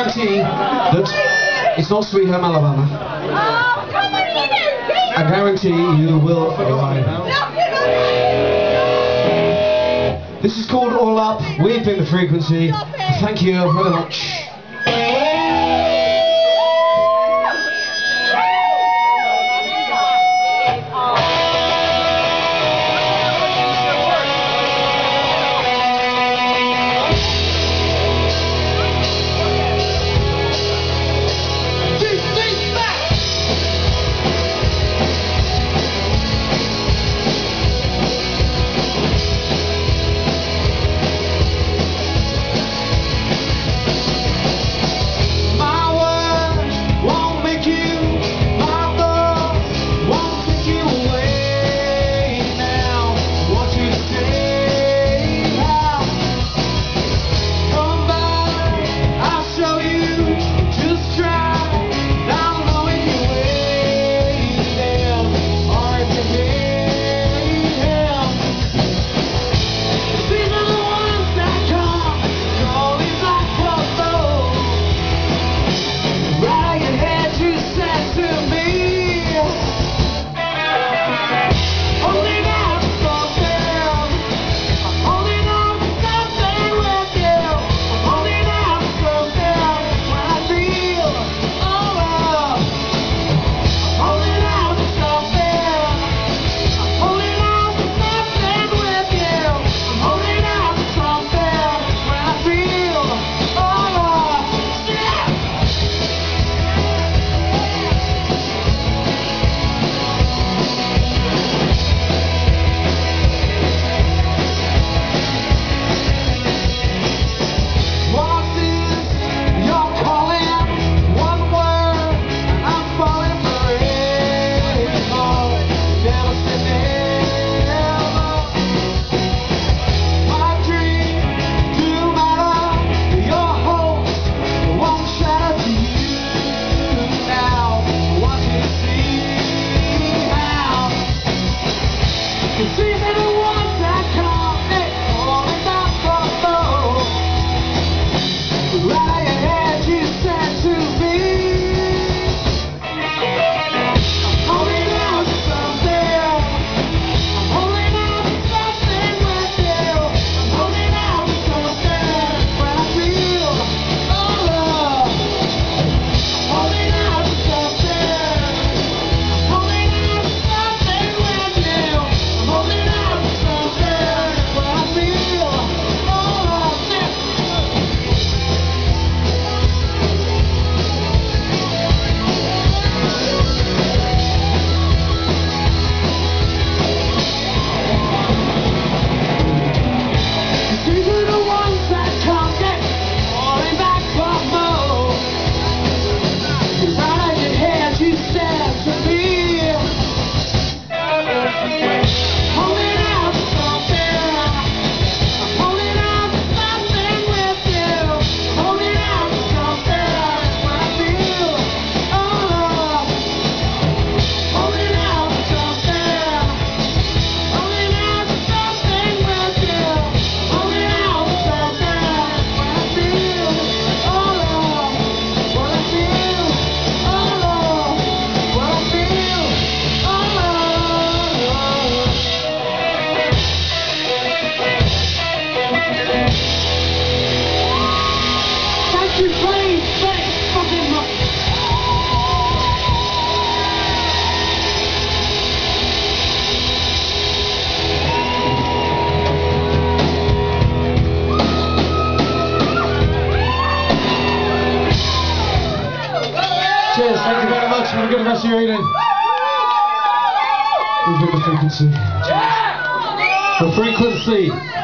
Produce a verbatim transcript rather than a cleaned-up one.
guarantee that it's not Sweet Home Alabama. Oh, come on, you didn't. I guarantee you will arrive. This is called All Up. We've been The Frequency. Thank you very much. Cheers, thank you very much. Have a good rest of your evening. We've been The Frequency. The Frequency.